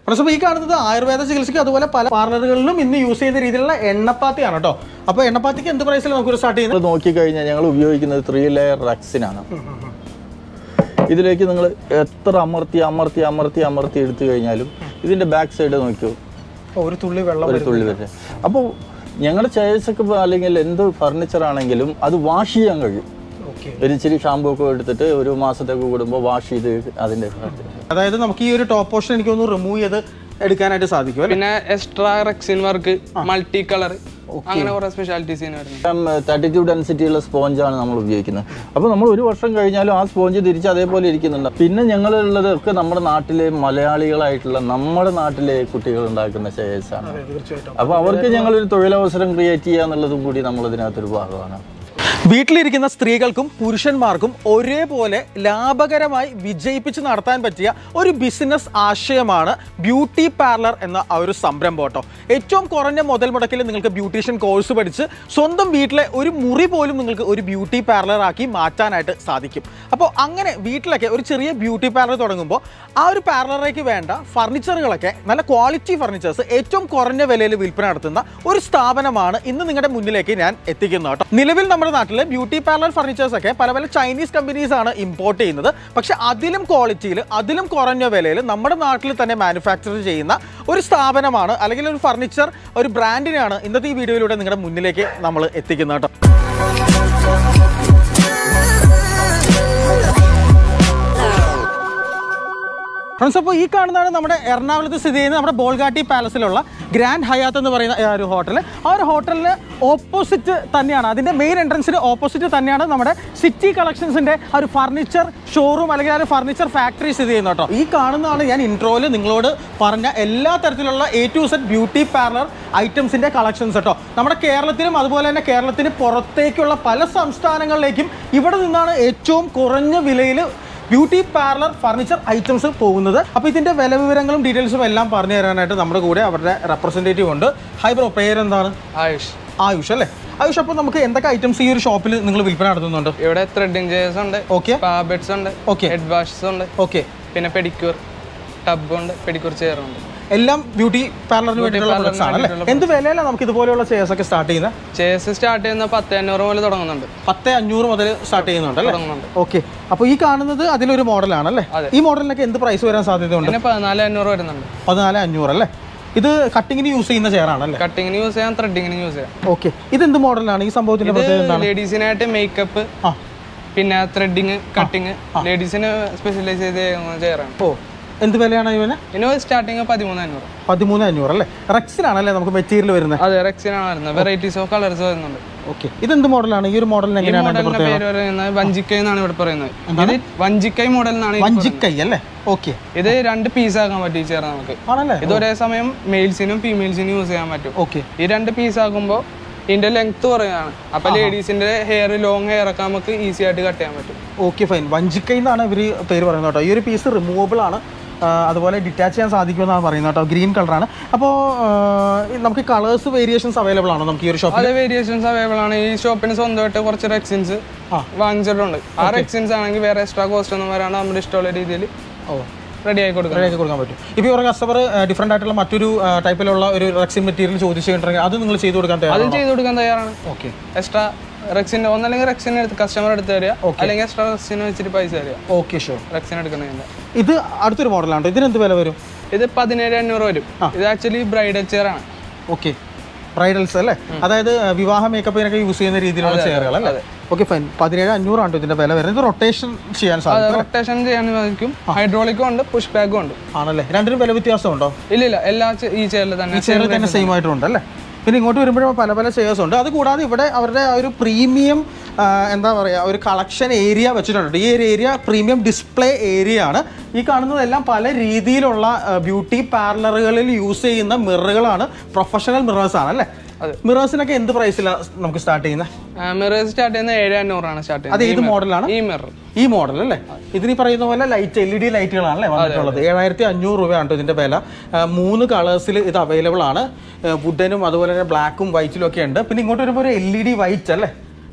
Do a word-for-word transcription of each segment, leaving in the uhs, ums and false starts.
അപ്പോൾ ഈ കാണുന്നത് ആയുർവേദ ചികിത്സയ്ക്ക് അതുപോലെ പല പാർലറുകളിലും ഇന്ന് യൂസ് ചെയ്യുന്ന രീതിയിലുള്ള എണ്ണപ്പാത്തിയാണ് കേട്ടോ. അപ്പോൾ എണ്ണപ്പാത്തിക്ക് എന്ത് പ്രൈസിൽ നമുക്ക് സ്റ്റാർട്ട് ചെയ്യുന്നത്? നോക്കിക്കഴിഞ്ഞാൽ ഞങ്ങൾ ഉപയോഗിക്കുന്നത് ത്രീ ലെയർ റക്സിനാണ്. ഇതിലേക്ക് നിങ്ങൾ എത്ര അമർത്തി അമർത്തി അമർത്തി അമർത്തി എടുത്തു കഴിഞ്ഞാലും ഇതിൻ്റെ ബാക്ക് സൈഡ് നോക്കിയോ ഒരു തുള്ളി വെള്ളം ഒരു തുള്ളി വരെ. അപ്പോൾ ഞങ്ങളുടെ ചെയർസൊക്കെ അല്ലെങ്കിൽ എന്ത് ഫർണിച്ചർ ആണെങ്കിലും അത് വാഷ് ചെയ്യാൻ കഴിയും. ഒരു ഇച്ചിരി ഷാമ്പൂ ഒക്കെ എടുത്തിട്ട് ഒരു മാസത്തേക്ക് കൂടുമ്പോൾ വാഷ് ചെയ്ത് അതിൻ്റെ അതായത് നമുക്ക് ഈ ഒരു ടോപ്പ് പോർഷൻ എനിക്ക് ഒന്ന് റിമൂവ് ചെയ്ത് എടുക്കാനായിട്ട് സാധിക്കും. പിന്നെ extra rexine work, multi colour, അങ്ങനെ കുറെ സ്പെഷ്യാലിറ്റീസ് തേർട്ടി ടു ഡെൻസിറ്റി ഉള്ള സ്പോഞ്ചാണ് നമ്മൾ ഉപയോഗിക്കുന്നത്. അപ്പോൾ നമ്മൾ ഒരു വർഷം കഴിഞ്ഞാലും ആ സ്പോഞ്ച് തിരിച്ച് അതേപോലെ ഇരിക്കുന്നുണ്ട്. പിന്നെ ഞങ്ങളുള്ളതൊക്കെ നമ്മുടെ നാട്ടിലെ മലയാളികളായിട്ടുള്ള നമ്മുടെ നാട്ടിലെ കുട്ടികൾ ഉണ്ടാക്കുന്ന ചെയർസാണ്. അപ്പോൾ അവർക്ക് ഞങ്ങളൊരു തൊഴിലവസരം ക്രിയേറ്റ് ചെയ്യുക എന്നുള്ളതും കൂടി നമ്മളതിനകത്തൊരു ഭാഗമാണ്. വീട്ടിലിരിക്കുന്ന സ്ത്രീകൾക്കും പുരുഷന്മാർക്കും ഒരേപോലെ ലാഭകരമായി വിജയിപ്പിച്ച് നടത്താൻ പറ്റിയ ഒരു ബിസിനസ് ആശയമാണ് ബ്യൂട്ടി പാർലർ എന്ന ആ ഒരു സംരംഭം കേട്ടോ. ഏറ്റവും കുറഞ്ഞ മുതൽ മുടക്കിൽ നിങ്ങൾക്ക് ബ്യൂട്ടീഷ്യൻ കോഴ്സ് പഠിച്ച് സ്വന്തം വീട്ടിലെ ഒരു മുറി പോലും നിങ്ങൾക്ക് ഒരു ബ്യൂട്ടി പാർലർ ആക്കി മാറ്റാനായിട്ട് സാധിക്കും. അപ്പോൾ അങ്ങനെ വീട്ടിലൊക്കെ ഒരു ചെറിയ ബ്യൂട്ടി പാർലർ തുടങ്ങുമ്പോൾ ആ ഒരു പാർലറിലേക്ക് വേണ്ട ഫർണിച്ചറുകളൊക്കെ നല്ല ക്വാളിറ്റി ഫർണിച്ചേഴ്സ് ഏറ്റവും കുറഞ്ഞ വിലയിൽ വിൽപ്പന നടത്തുന്ന ഒരു സ്ഥാപനമാണ് ഇന്ന് നിങ്ങളുടെ മുന്നിലേക്ക് ഞാൻ എത്തിക്കുന്നത് കേട്ടോ. നിലവിൽ നമ്മുടെ നാട്ടിൽ ബ്യൂട്ടി പാർലർ ഫർണിച്ചേഴ്സ് ഒക്കെ പല പല ചൈനീസ് കമ്പനീസ് ആണ് ഇമ്പോർട്ട് ചെയ്യുന്നത്. പക്ഷെ അതിലും ക്വാളിറ്റിയിൽ അതിലും കുറഞ്ഞ വിലയിൽ നമ്മുടെ നാട്ടിൽ തന്നെ മാനുഫാക്ചർ ചെയ്യുന്ന ഒരു സ്ഥാപനമാണ് അല്ലെങ്കിൽ ഒരു ഫർണിച്ചർ ഒരു ബ്രാൻഡിനെയാണ് ഇന്നത്തെ ഈ വീഡിയോയിലൂടെ നിങ്ങളുടെ മുന്നിലേക്ക് നമ്മൾ എത്തിക്കുന്നത് കേട്ടോ. ഫ്രണ്ട്സ്, അപ്പോൾ ഈ കാണുന്നതാണ് നമ്മുടെ എറണാകുളത്ത് സ്ഥിതി ചെയ്യുന്ന നമ്മുടെ ബോൾഗാട്ടി പാലസിലുള്ള ഗ്രാൻഡ് ഹയാത്ത് എന്ന് പറയുന്ന ഒരു ഹോട്ടൽ. ആ ഒരു ഹോട്ടലിന് ഓപ്പോസിറ്റ് തന്നെയാണ്, അതിൻ്റെ മെയിൻ എൻട്രൻസിന് ഓപ്പോസിറ്റ് തന്നെയാണ് നമ്മുടെ സിറ്റി കളക്ഷൻസിൻ്റെ ആ ഒരു ഫർണിച്ചർ ഷോറൂം അല്ലെങ്കിൽ ആ ഒരു ഫർണിച്ചർ ഫാക്ടറി സ്ഥിതി ചെയ്യുന്നത് കേട്ടോ. ഈ കാണുന്നതാണ് ഞാൻ ഇൻട്രോയിൽ നിങ്ങളോട് പറഞ്ഞ എല്ലാ തരത്തിലുള്ള A to Z beauty parlour ഐറ്റംസിൻ്റെ കളക്ഷൻസ് കേട്ടോ. നമ്മുടെ കേരളത്തിലും അതുപോലെ തന്നെ കേരളത്തിന് പുറത്തേക്കുള്ള പല സംസ്ഥാനങ്ങളിലേക്കും ഇവിടെ നിന്നാണ് ഏറ്റവും കുറഞ്ഞ വിലയിൽ ബ്യൂട്ടി പാർലർ ഫർണിച്ചർ ഐറ്റംസ് പോകുന്നത്. അപ്പോൾ ഇതിൻ്റെ വില വിവരങ്ങളും ഡീറ്റെയിൽസും എല്ലാം പറഞ്ഞു തരാനായിട്ട് നമ്മുടെ കൂടെ അവരുടെ റെപ്രസെൻറ്റേറ്റീവ് ഉണ്ട്. ഹായ് ബ്രോ, പേരെന്താണ്? ആയുഷ്. ആയുഷ് അല്ലേ? ആയുഷ്, അപ്പോൾ നമുക്ക് എന്തൊക്കെ ഐറ്റംസ് ഈ ഒരു ഷോപ്പിൽ നിങ്ങൾ വിൽപ്പന നടത്തുന്നുണ്ട്? ഇവിടെ ത്രെഡിംഗ് ചെയർസ് ഉണ്ട്, ഓക്കെ, സ്പാ ബെഡ്സ് ഉണ്ട്, ഓക്കെ, ഹെഡ് വാഷസ് ഉണ്ട്, ഓക്കെ, പിന്നെ പെഡിക്യൂർ ടബ് ഉണ്ട്, പെഡിക്യൂർ ചെയർ ഉണ്ട്. എല്ലാം ബ്യൂട്ടി പാർലറിന് വേണ്ടിയിട്ടുള്ള പ്രൊഡക്ട്സ് ആണല്ലേ? എന്ത് വിലയിലാണ് നമുക്ക് ഇതുപോലെയുള്ള ചെയർസ് ഒക്കെ സ്റ്റാർട്ട് ചെയ്യുന്നത്? ചെയർസ് സ്റ്റാർട്ട് ചെയ്യുന്ന പത്ത് അഞ്ഞൂറ് മുതൽ തുടങ്ങുന്നുണ്ട്. പത്ത് അഞ്ഞൂറ് മുതൽ സ്റ്റാർട്ട് ചെയ്യുന്നുണ്ട്. ഓക്കെ, അപ്പോൾ ഈ കാണുന്നത് അതിലൊരു മോഡലാണല്ലേ? ഈ മോഡലിനൊക്കെ എന്ത് പ്രൈസ് വരാൻ സാധ്യതയുണ്ട്? പതിനാല് അഞ്ഞൂറ് വരുന്നുണ്ട്. പതിനാല് അഞ്ഞൂറ് അല്ലേ? ഇത് കട്ടിങ്ങിന് യൂസ് ചെയ്യുന്ന ചെയറാണല്ലേ? കട്ടിങ്ങിന് യൂസ് ചെയ്യാം, ത്രെഡിങ്ങിന് യൂസ് ചെയ്യാം. ഓക്കെ, ഇത് എന്ത് മോഡലാണ്? ഈ സംഭവത്തിന്റെ പ്രത്യേകത എന്താണ്? ലേഡീസിനായിട്ട് മേക്കപ്പ്, പിന്നെ ത്രെഡിങ്, കട്ടിങ്, ലേഡീസിന് സ്പെഷ്യലൈസ് ചെയ്ത് ചെയ്യുന്ന ചെയറാണ്. ഓ, എന്ത് വിലയാണ് ഇവന്? ഇനി സ്റ്റാർട്ടിങ് പതിമൂന്ന് അഞ്ഞൂറ്. പതിമൂന്ന് അഞ്ഞൂറ് അല്ലേ? റെക്സിനാണല്ലേ നമുക്ക് മെറ്റീരിയൽ വരുന്നത്? അതെ, റെക്സിനാണ് വരുന്നത്. വെറൈറ്റീസ് ഓഫ് കളേഴ്സ് വരുന്നുണ്ട്. ഓക്കെ, ഇതെന്ത് മോഡലാണ്? ഈ ഒരു മോഡലിന് എങ്ങനെയാണ് പേര് പറയുന്നത്? വഞ്ചിക്കൈ എന്നാണ് ഇവിടെ പറയുന്നത്. ഇത് വഞ്ചിക്കൈ മോഡൽ എന്നാണ്. വഞ്ചിക്കൈ അല്ലേ? ഓക്കെ, ഇത് രണ്ട് പീസ് ആക്കാൻ പറ്റും ഈ ചെയർ നമുക്ക്. ആണല്ലേ? ഇത് ഒരേ സമയം മെയിൽസിനും ഫീമെയിൽസിനും യൂസ് ചെയ്യാൻ പറ്റും. ഓക്കെ, ഈ രണ്ട് പീസ് ആകുമ്പോൾ ഇതിന്റെ ലെങ്ത് കുറയാണ്. അപ്പൊ ലേഡീസിന്റെ ഹെയർ ലോങ് ഹെയർ ഒക്കെ നമുക്ക് ഈസി ആയിട്ട് കട്ട് ചെയ്യാൻ പറ്റും. Okay, fine. വഞ്ചിക്കൈ എന്നാണ് ഇവർ പേര് പറയുന്നത് കേട്ടോ. ഈ ഒരു പീസ് റിമൂവബിൾ ആണ്, അതുപോലെ ഡിറ്റാച്ച് ചെയ്യാൻ സാധിക്കുമെന്നാണ് പറയുന്നത് കേട്ടോ. ഗ്രീൻ കളറാണ്. അപ്പോൾ നമുക്ക് കളേഴ്സ് വേരിയേഷൻസ് അവൈലബിൾ ആണോ നമുക്ക് ഈ ഒരു ഷോപ്പിൽ? അതെ, വേരിയേഷൻസ് അവൈലബിൾ ആണ്. ഈ ഷോപ്പിന് സ്വന്തമായിട്ട് കുറച്ച് റെക്സിൻസ് വാങ്ങിച്ചിട്ടുണ്ട്. ആ റെക്സിൻസ് ആണെങ്കിൽ വേറെ എക്സ്ട്രാ കോസ്റ്റ് ഒന്നും വരാണ്ട് നമ്മുടെ ഇഷ്ടമുള്ള രീതിയിൽ ഓ റെഡി ആയി കൊടുക്കാം റെഡി ആക്കി കൊടുക്കാൻ പറ്റും. ഇപ്പോൾ ഇവരുടെ കസ്റ്റമർ ഡിഫറെൻ്റ് ആയിട്ടുള്ള മറ്റൊരു ടൈപ്പിലുള്ള ഒരു റെക്സിൻ മെറ്റീരിയൽ ചോദിച്ചു കഴിഞ്ഞിട്ടുണ്ടെങ്കിൽ അത് നിങ്ങൾ ചെയ്ത് കൊടുക്കാൻ തയ്യാറാണ്? അത് ചെയ്ത് കൊടുക്കാൻ തയ്യാറാണ്. ഓക്കെ, എക്സ്ട്രാ റെക്സിൻ്റെ ഒന്നല്ലെങ്കിൽ റെക്സിൻ എടുത്ത് കസ്റ്റമർ എടുത്ത് തരിക, അല്ലെങ്കിൽ എക്സ്ട്രാ റെക്സിന് വെച്ചിട്ട് പൈസ തരിക. Okay, sure. റെക്സിൻ എടുക്കുന്നതിൻ്റെ ഇത് അടുത്തൊരു മോഡലാണ്. ഇതിന് എന്ത് വില വരും? ഇത് പതിനേഴ് അഞ്ഞൂറ് വരും. ഇത് ആക്ച്വലി ബ്രൈഡൽ ചെയർ ആണ്. ഓക്കെ, ബ്രൈഡൽസ് അല്ലേ? അതായത് വിവാഹ മേക്കപ്പിനൊക്കെ യൂസ് ചെയ്യുന്ന രീതിയിലുള്ള ചെയറുകൾ അല്ലേ? Okay, fine. പതിനേഴ് അഞ്ഞൂറാണ് ഇതിന്റെ വില വരുന്നത്. ഇത് റൊട്ടേഷൻ ചെയ്യാൻ സാധിക്കും? റൊട്ടേഷൻ ചെയ്യാൻ സാധിക്കും. ഹൈഡ്രോളിക്കും ഉണ്ട്, പുഷ് ബാക്കും ഉണ്ട്. ആണല്ലേ? രണ്ടിനും വില വ്യത്യാസം ഉണ്ടോ? ഇല്ല ഇല്ല, എല്ലാ ഈ ചെയറിൽ തന്നെ ഈ ചെയറിൽ തന്നെ സെയിം ആയിട്ടുണ്ട് അല്ലേ? പിന്നെ ഇങ്ങോട്ട് വരുമ്പോഴും പല പല ചെയർസ് ഉണ്ട്. അതുകൂടാതെ ഇവിടെ അവരുടെ ആ ഒരു പ്രീമിയം എന്താ പറയുക ഒരു കളക്ഷൻ ഏരിയ വെച്ചിട്ടുണ്ട്. ഈ ഒരു ഏരിയ പ്രീമിയം ഡിസ്പ്ലേ ഏരിയ ആണ്. ഈ കാണുന്നതെല്ലാം പല രീതിയിലുള്ള ബ്യൂട്ടി പാർലറുകളിൽ യൂസ് ചെയ്യുന്ന മിററുകളാണ്. പ്രൊഫഷണൽ മിറേഴ്സ് ആണ് അല്ലേ? മിറേഴ്സിനൊക്കെ എന്ത് പ്രൈസിലാണ് നമുക്ക് സ്റ്റാർട്ട് ചെയ്യുന്നത്? മിറേഴ്സ് സ്റ്റാർട്ട് ചെയ്യുന്നത് ഏഴ് അഞ്ഞൂറാണ് സ്റ്റാർട്ട് ചെയ്യുന്നത്. അത് ഏത് മോഡലാണ്? ഈ മിറർ ഈ മോഡൽ അല്ലേ? ഇതിന് പറയുന്ന പോലെ ലൈറ്റ് എൽ ഇ ഡി ലൈറ്റുകളാണല്ലേ വന്നിട്ടുള്ളത്. ഏഴായിരത്തി അഞ്ഞൂറ് രൂപയാണ് ഇതിന്റെ വില. മൂന്ന് കളേഴ്സിൽ ഇത് അവൈലബിൾ ആണ്. വുഡനും അതുപോലെ തന്നെ ബ്ലാക്കും വൈറ്റിലും ഒക്കെ ഉണ്ട്. പിന്നെ ഇങ്ങോട്ട് വരുമ്പോൾ ഒരു എൽ ഇ ഡി വൈറ്റ് അല്ലേ?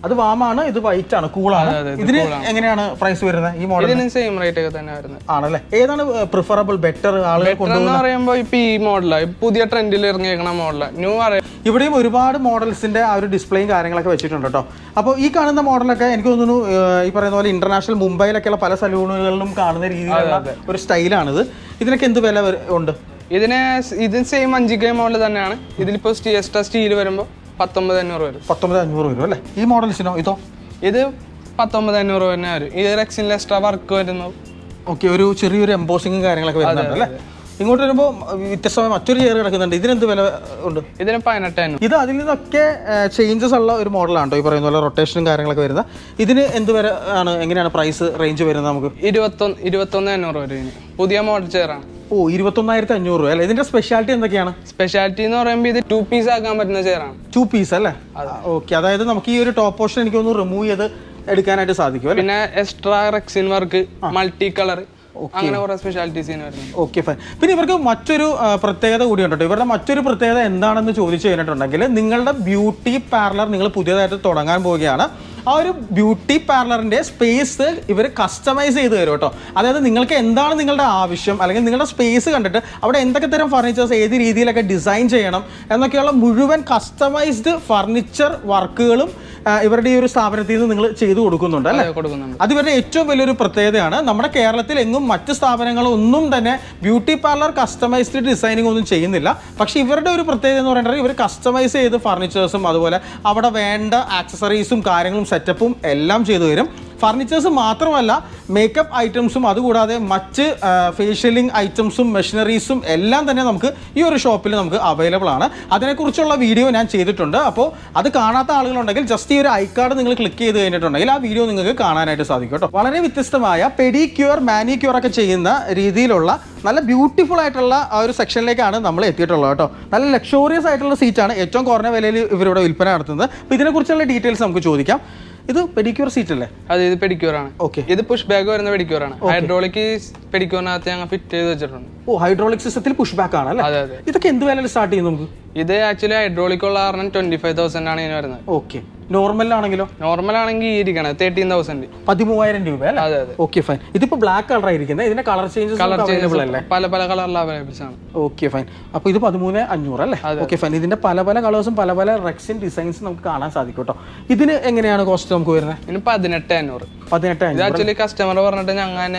അത് വാമാണ്, ഇത് വൈറ്റ് ആണ്, കൂളാണ്. ഇതിന് എങ്ങനെയാണ് പ്രൈസ് വരുന്നത് ഈ മോഡൽ? സെയിം റേറ്റ് ഒക്കെ തന്നെ വരുന്നത് ആണല്ലേ. ഏതാണ് പ്രിഫറബിൾ, ബെറ്റർ ആളുകൾ കൊണ്ടുവന്ന് പറയുമ്പോൾ ഇപ്പൊ ഈ മോഡലാണ് പുതിയ ട്രെൻഡിൽ ഇറങ്ങിയേക്കണ മോഡലാണ് ന്യൂ. ഇവിടെയും ഒരുപാട് മോഡൽസിന്റെ ആ ഒരു ഡിസ്പ്ലേയും കാര്യങ്ങളൊക്കെ വെച്ചിട്ടുണ്ട് കേട്ടോ. അപ്പോൾ ഈ കാണുന്ന മോഡലൊക്കെ എനിക്ക് തോന്നുന്നു ഈ പറയുന്ന പോലെ ഇന്റർനാഷണൽ മുംബൈയിലൊക്കെയുള്ള പല സലൂണുകളിലും കാണുന്ന രീതിയിലുള്ള ഒരു സ്റ്റൈലാണിത്. ഇതിനൊക്കെ എന്ത് വില ഉണ്ട്? ഇതിന് ഇത് സെയിം അഞ്ച് കെ മോഡൽ തന്നെയാണ്. ഇതിലിപ്പോ എക്സ്ട്രാ സ്റ്റീൽ വരുമ്പോൾ പത്തൊമ്പത് അഞ്ഞൂറ് വരും. പത്തൊമ്പത് അഞ്ഞൂറ് വരും അല്ലേ. ഈ മോഡൽസിനോ ഇതോ? ഇത് പത്തൊമ്പത് അഞ്ഞൂറ് തന്നെ വരും. ഇത് റെക്സിനിൽ എക്സ്ട്രാ വർക്ക് വരുന്നു. ഓക്കെ, ഒരു ചെറിയൊരു എംബോസിങ്ങും കാര്യങ്ങളൊക്കെ വരുന്നുണ്ട് അല്ലേ. ഇങ്ങോട്ട് വരുമ്പോൾ വ്യത്യസ്തമായ മറ്റൊരു ചെയർ കിടക്കുന്നുണ്ട്. ഇതിനെന്ത് വില ഉണ്ട്? ഇതിന് പതിനെട്ട് അഞ്ഞൂറ്. ഇത് അതിൽ നിന്നൊക്കെ ചേഞ്ചസ് ഉള്ള ഒരു മോഡലാണ് ഈ പറയുന്ന പോലെ റൊട്ടേഷനും കാര്യങ്ങളൊക്കെ വരുന്നത്. ഇതിന് എന്ത് വരെ ആണ്, എങ്ങനെയാണ് പ്രൈസ് റേഞ്ച് വരുന്നത്? നമുക്ക് ഇരുപത്തൊന്ന് ഇരുപത്തൊന്ന് അഞ്ഞൂറ് വരും. പുതിയ മോഡൽ ചെയറാണ്. ഓ, ഇരുപത്തൊന്നായിരത്തി അഞ്ഞൂറ് രൂപ അല്ലേ. ഇതിന്റെ സ്പെഷ്യാലിറ്റി എന്തൊക്കെയാണ്? സ്പെഷ്യാലിറ്റി എന്ന് പറയുമ്പോൾ ഇത് ടു പീസ് ആക്കാൻ പറ്റുന്ന ചെയറാണ്. ടു പീസ് അല്ലേ. ഓക്കെ, അതായത് നമുക്ക് ഈ ഒരു ടോപ്പ് പോർഷൻ എനിക്ക് ഒന്ന് റിമൂവ് ചെയ്ത് എടുക്കാനായിട്ട് സാധിക്കും. പിന്നെ extra rexine work, multi colour, അങ്ങനെ കുറെ സ്പെഷ്യാലിറ്റീസ്. Okay, fine. പിന്നെ ഇവർക്ക് മറ്റൊരു പ്രത്യേകത കൂടി ഉണ്ട്. ഇവരുടെ മറ്റൊരു പ്രത്യേകത എന്താണെന്ന് ചോദിച്ചു കഴിഞ്ഞിട്ടുണ്ടെങ്കിൽ, നിങ്ങളുടെ ബ്യൂട്ടി പാർലർ നിങ്ങൾ പുതിയതായിട്ട് തുടങ്ങാൻ പോവുകയാണ്. ആ ഒരു ബ്യൂട്ടി പാർലറിൻ്റെ സ്പേസ് ഇവർ കസ്റ്റമൈസ് ചെയ്ത് തരും കേട്ടോ. അതായത് നിങ്ങൾക്ക് എന്താണ് നിങ്ങളുടെ ആവശ്യം, അല്ലെങ്കിൽ നിങ്ങളുടെ സ്പേസ് കണ്ടിട്ട് അവിടെ എന്തൊക്കെ തരം ഫർണിച്ചേഴ്സ് ഏത് രീതിയിലൊക്കെ ഡിസൈൻ ചെയ്യണം എന്നൊക്കെയുള്ള മുഴുവൻ കസ്റ്റമൈസ്ഡ് ഫർണിച്ചർ വർക്കുകളും ഇവരുടെ ഈ ഒരു സ്ഥാപനത്തിൽ നിന്ന് നിങ്ങൾ ചെയ്തു കൊടുക്കുന്നുണ്ട് അല്ലേ? അത് ഇവരുടെ ഏറ്റവും വലിയൊരു പ്രത്യേകതയാണ്. നമ്മുടെ കേരളത്തിൽ എങ്ങും മറ്റ് സ്ഥാപനങ്ങളൊന്നും തന്നെ ബ്യൂട്ടി പാർലർ കസ്റ്റമൈസ്ഡ് ഡിസൈനിങ് ഒന്നും ചെയ്യുന്നില്ല. പക്ഷേ ഇവരുടെ ഒരു പ്രത്യേകത എന്ന് പറയുന്നത് ഇവർ കസ്റ്റമൈസ് ചെയ്ത് ഫർണിച്ചേഴ്സും അതുപോലെ അവിടെ വേണ്ട ആക്സസറീസും കാര്യങ്ങളും സെറ്റപ്പും എല്ലാം ചെയ്തു തരും. ഫർണിച്ചേഴ്സ് മാത്രമല്ല, മേക്കപ്പ് ഐറ്റംസും അതുകൂടാതെ മറ്റ് ഫേഷ്യലിംഗ് ഐറ്റംസും മെഷീനറീസും എല്ലാം തന്നെ നമുക്ക് ഈ ഒരു ഷോപ്പിൽ നമുക്ക് അവൈലബിൾ ആണ്. അതിനെക്കുറിച്ചുള്ള വീഡിയോ ഞാൻ ചെയ്തിട്ടുണ്ട്. അപ്പോൾ അത് കാണാത്ത ആളുകളുണ്ടെങ്കിൽ ജസ്റ്റ് ഈ ഒരു ഐ കാർഡ് നിങ്ങൾ ക്ലിക്ക് ചെയ്ത് കഴിഞ്ഞിട്ടുണ്ടെങ്കിൽ ആ വീഡിയോ നിങ്ങൾക്ക് കാണാനായിട്ട് സാധിക്കും കേട്ടോ. വളരെ വ്യത്യസ്തമായ പെഡിക്യൂർ, മാനിക്യൂർ ഒക്കെ ചെയ്യുന്ന രീതിയിലുള്ള നല്ല ബ്യൂട്ടിഫുൾ ആയിട്ടുള്ള ആ ഒരു സെക്ഷനിലേക്കാണ് നമ്മൾ എത്തിയിട്ടുള്ളത് കേട്ടോ. നല്ല ലക്ഷോറിയസ് ആയിട്ടുള്ള സീറ്റാണ് ഏറ്റവും കുറഞ്ഞ വിലയിൽ ഇവരിവിടെ വിൽപ്പന നടത്തുന്നത്. അപ്പോൾ ഇതിനെക്കുറിച്ചുള്ള ഡീറ്റെയിൽസ് നമുക്ക് ചോദിക്കാം. ഇത് പെഡിക്യൂർ സീറ്റ് അല്ലേ? അതെ, ഇത് പെഡിക്യൂർ ആണ്. ഓക്കെ, ഇത് പുഷ് ബാക്ക് വരുന്ന പെഡിക്യൂർ ആണ്. ഹൈഡ്രോളിക് പെഡിക്യൂറിനകത്ത് ഞങ്ങൾ ഫിറ്റ് ചെയ്ത് വെച്ചിട്ടുണ്ട്. ഓ, ഹൈഡ്രോളിക് സിസ്റ്റത്തിൽ പുഷ് ബാക്ക് ആണ് അല്ലേ? അതെ അതെ. ഇതൊക്കെ എന്ത് വിലയിൽ സ്റ്റാർട്ട് ചെയ്യും നമുക്ക്? ഇത് ആക്ച്വലി ഹൈഡ്രോളിക് ഉള്ള കാരണം ട്വന്റി ഫൈവ് തൗസൻഡ് ആണ് ഇതിന് വരുന്നത്. ഓക്കെ, നോർമലാണെങ്കിലോ? നോർമൽ ആണെങ്കിൽ ഈ ഇരിക്കണം തേർട്ടീൻ തൗസൻഡ്, പതിമൂവായിരം രൂപ അല്ലേ? അതെ അതെ. Okay, fine. ഇതിപ്പോ ബ്ലാക്ക് കളർ ആയിരിക്കുന്നത്. ഇതിന്റെ കളർ ചേഞ്ചസ് കളർ അവൈലബിൾ അല്ലേ? പല പല കളറിൽ അവൈലബിൾ ആണ്. Okay, fine. അപ്പോൾ ഇത് പതിമൂന്ന് അഞ്ഞൂറ് അല്ലേ? Okay, fine. ഇതിന്റെ പല പല കളേഴ്സും പല പല റെക്സിൻ ഡിസൈൻസ് നമുക്ക് കാണാൻ സാധിക്കും കേട്ടോ. ഇതിന് എങ്ങനെയാണ് കോസ്റ്റ് നമുക്ക് വരുന്നത്? ഇതിന് പതിനെട്ട് അഞ്ഞൂറ്. പതിനെട്ട് അഞ്ഞൂറ് ആക്ച്വലി കസ്റ്റമർ പറഞ്ഞിട്ട് ഞങ്ങൾ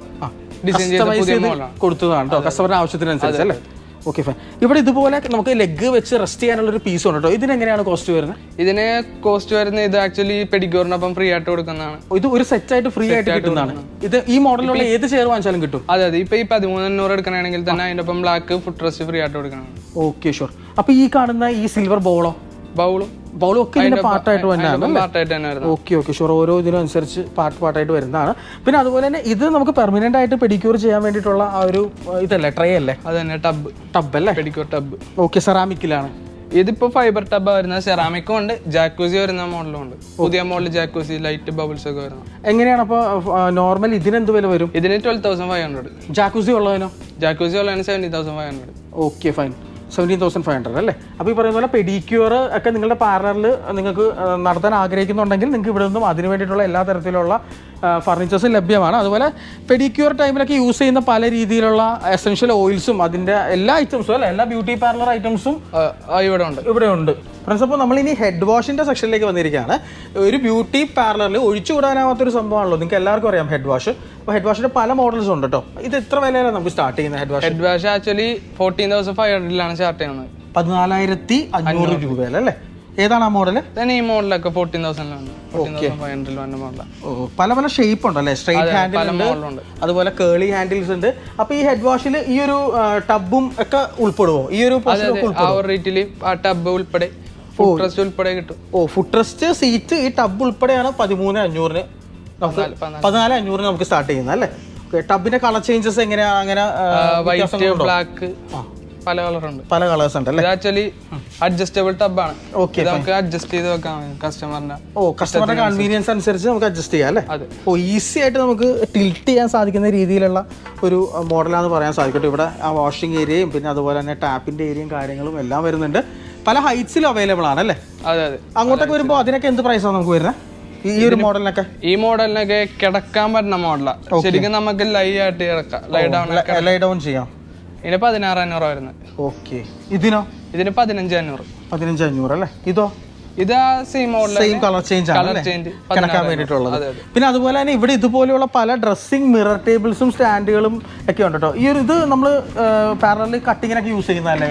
ഡിസൈൻ ചെയ്ത് കൊടുത്തതാണ് കേട്ടോ, കസ്റ്റമറുടെ ആവശ്യത്തിനനുസരിച്ച് അല്ലേ? Okay, fine. ഇവിടെ ഇതുപോലെ നമുക്ക് ലെഗ് വെച്ച് റെസ്റ്റ് ചെയ്യാനുള്ള ഒരു പീസ് ഉണ്ട് കേട്ടോ. ഇതിന് എങ്ങനെയാണ് കോസ്റ്റ് വരുന്നത്? ഇതിന് കോസ്റ്റ് വരുന്നത് ഇത് ആക്ച്വലി പെഡിക്യൂറിനൊപ്പം ഫ്രീ ആയിട്ട് കൊടുക്കുന്നതാണ്. ഇത് ഒരു സെറ്റ് ആയിട്ട് ഫ്രീ ആയിട്ട് കിട്ടുന്നതാണ്. ഇത് ഈ മോഡലിലുള്ള ഏത് ചെയർ വാങ്ങിച്ചാലും കിട്ടും? അതെ അതെ. ഇപ്പൊ ഈ പതിമൂന്ന് അഞ്ഞൂറ് എടുക്കണമെങ്കിൽ തന്നെ അതിന്റെ ഒപ്പം ബ്ലാക്ക് ഫുഡ് റെസ്റ്റ് ഫ്രീ ആയിട്ട് കൊടുക്കണം. Okay, sure. അപ്പൊ ഈ കാണുന്ന ഈ സിൽവർ ബൗളോ? ബൗളും ബൗളും ഒക്കെ ഇതിന്റെ പാർട്ടായിട്ട് തന്നെയാണ്. Okay okay sure. ഓരോ ഇതിനനുസരിച്ച് പാർട്ട് പാർട്ടായിട്ട് വരുന്നതാണ്. പിന്നെ അതുപോലെ തന്നെ ഇത് നമുക്ക് പെർമനന്റ് ആയിട്ട് പെഡിക്യൂർ ചെയ്യാൻ വേണ്ടിയിട്ടുള്ള ആ ഒരു ഇതല്ലേ, ട്രേ അല്ലേ? അത് തന്നെ, ടബ് ടബ് അല്ലേ? Pedicure tub. ഓക്കെ, സെറാമിക്കിലാണ്. ഇതിപ്പോ ഫൈബർ ടബ് വരുന്നത്. സെറാമിക്കും ഉണ്ട്, ജാക്കൂസി വരുന്ന മോഡലും ഉണ്ട്. പുതിയ മോഡൽ ജാക്കൂസി ലൈറ്റ് ബബിൾസ് ഒക്കെ വരുന്നത്. എങ്ങനെയാണ് അപ്പൊ നോർമൽ ഇതിന് എന്ത് വില വരും? ഇതിന് twelve thousand five hundred. Jacuzzi ഉള്ളതിനോ? ജാക്കൂസി ഉള്ളതിന് seventeen thousand five hundred. Okay, fine. Seventeen thousand five hundred അല്ലേ? അപ്പോൾ ഈ പറയുന്ന പോലെ പെഡിക്യൂർ ഒക്കെ നിങ്ങളുടെ പാർലറിൽ നിങ്ങൾക്ക് നടത്താൻ ആഗ്രഹിക്കുന്നുണ്ടെങ്കിൽ നിങ്ങൾക്ക് ഇവിടെ നിന്നും അതിന് വേണ്ടിയിട്ടുള്ള എല്ലാ തരത്തിലുള്ള ഫർണിച്ചേഴ്സും ലഭ്യമാണ്. അതുപോലെ പെഡിക്യൂർ ടൈമിലൊക്കെ യൂസ് ചെയ്യുന്ന പല രീതിയിലുള്ള എസെൻഷ്യൽ ഓയിൽസും അതിൻ്റെ എല്ലാ ഐറ്റംസും അല്ലേ, എല്ലാ ബ്യൂട്ടി പാർലർ ഐറ്റംസും ഇവിടെ ഉണ്ട് ഇവിടെ ഉണ്ട് ഫ്രണ്ട്സ്. അപ്പോൾ നമ്മളിനി ഹെഡ് വാഷിൻ്റെ സെക്ഷനിലേക്ക് വന്നിരിക്കുകയാണ്. ഒരു ബ്യൂട്ടി പാർലറിൽ ഒഴിച്ചുകൂടാനാവാത്തൊരു സംഭവമാണല്ലോ, നിങ്ങൾക്ക് എല്ലാവർക്കും അറിയാം ഹെഡ് വാഷ്. അപ്പോൾ ഹെഡ് വാഷിൻ്റെ പല മോഡൽസും ഉണ്ട് കേട്ടോ. ഇത് എത്ര വിലയിലാണ് നമുക്ക് സ്റ്റാർട്ട് ചെയ്യുന്നത് head wash? Head wash actually fourteen thousand five ഹൺഡ്രഡിലാണ് സ്റ്റാർട്ട് ചെയ്യുന്നത്. പതിനാലായിരത്തി അഞ്ഞൂറ് രൂപയല്ലേ? ഏതാണ് ആ മോഡൽ? ഈ മോഡലൊക്കെ ഫോർട്ടീൻ തൗസൻഡിലാണ്. പല പല ഷേപ്പ് ഉണ്ടല്ലേ, സ്ട്രെയിറ്റ് ഹാൻഡിൽ ഉണ്ട്, അതുപോലെ കേളി ഹാൻഡിൽസ് ഉണ്ട്. അപ്പൊ ഈ ഹെഡ് വാഷിൽ ഈ ഒരു ടബും ഒക്കെ ഉൾപ്പെടുവോ? ഈ ഒരു റേറ്റില് ടബ് ഉൾപ്പെടെ ഫുഡ് റെസ്റ്റ് ഉൾപ്പെടെ കിട്ടും. ഓ, ഫുഡ് റെസ്റ്റ്, സീറ്റ്, ഈ ടബ് ഉൾപ്പെടെയാണ് പതിമൂന്ന് അഞ്ഞൂറിന് പതിനാല് അഞ്ഞൂറിന് നമുക്ക് സ്റ്റാർട്ട് ചെയ്യുന്നത് അല്ലേ? ടബിന്റെ കളർ ചേഞ്ചസ് എങ്ങനെയാ? അങ്ങനെ വൈറ്റ്, ബ്ലാക്ക്, പല കളറുണ്ട്, പല കളേഴ്സ് ഉണ്ട് അല്ലേ? ആക്ച്വലി അഡ്ജസ്റ്റബിൾ ടബാണ്. ഓക്കെ, നമുക്ക് അഡ്ജസ്റ്റ് ചെയ്ത് വെക്കാം കസ്റ്റമറിന്റെ. ഓ, കസ്റ്റമറുടെ കൺവീനിയൻസ് അനുസരിച്ച് നമുക്ക് അഡ്ജസ്റ്റ് ചെയ്യാം അല്ലേ? ഓ, ഈസി ആയിട്ട് നമുക്ക് ടിൽറ്റ് ചെയ്യാൻ സാധിക്കുന്ന രീതിയിലുള്ള ഒരു മോഡലാണെന്ന് പറയാൻ സാധിക്കട്ടെ. ഇവിടെ ആ വാഷിംഗ് ഏരിയയും പിന്നെ അതുപോലെ തന്നെ ടാപ്പിന്റെ ഏരിയയും കാര്യങ്ങളും എല്ലാം വരുന്നുണ്ട്. പല ഹൈറ്റ്സിലും അവൈലബിൾ ആണ് അല്ലേ? അതെ അതെ. അങ്ങോട്ടൊക്കെ വരുമ്പോൾ അതിനൊക്കെ എന്ത് പ്രൈസാണ് നമുക്ക് വരുന്നത് ഈ ഒരു മോഡലിനൊക്കെ? ഈ മോഡലിനൊക്കെ കിടക്കാൻ പറ്റുന്ന മോഡലാണ്. ശരിക്കും നമുക്ക് ലൈ ആയിട്ട് കിടക്കാം, ലൈ ഡൗൺ ലൈ ഡൗൺ ചെയ്യാം. ഇതിന് പതിനാറ് അഞ്ഞൂറ് വരുന്നത്. ഓക്കെ. ഇതിനോ? ഇതിന് പതിനഞ്ച് അഞ്ഞൂറ്. പതിനഞ്ച് അഞ്ഞൂറ് അല്ലേ? ഇതോ? ഇത് same model, same colour change ആണ് കിടക്കാൻ വേണ്ടിയിട്ടുള്ളത്. പിന്നെ അതുപോലെ തന്നെ ഇവിടെ ഇതുപോലെയുള്ള പല ഡ്രസ്സിംഗ് മിറർ ടേബിൾസും സ്റ്റാൻഡുകളും ഒക്കെ ഉണ്ട് കേട്ടോ. ഈ ഒരു ഇത് നമ്മൾ പാരലൽ കട്ടിങ്ങിനൊക്കെ യൂസ് ചെയ്യുന്നതല്ലേ?